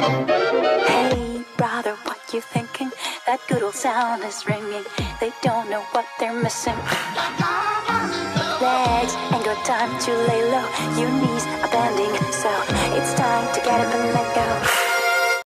Hey, brother, what you thinking? That good old sound is ringing. They don't know what they're missing. Legs ain't got time to lay low. Your knees are bending, so it's time to get up and